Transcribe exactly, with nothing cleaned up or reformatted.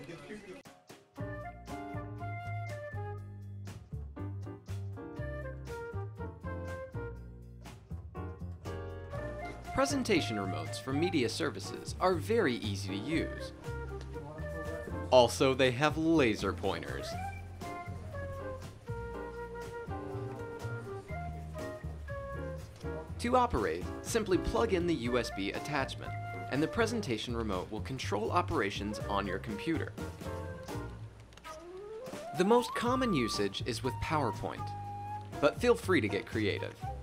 Presentation remotes from media services are very easy to use. Also, they have laser pointers. To operate, simply plug in the U S B attachment, and the presentation remote will control operations on your computer. The most common usage is with PowerPoint, but feel free to get creative.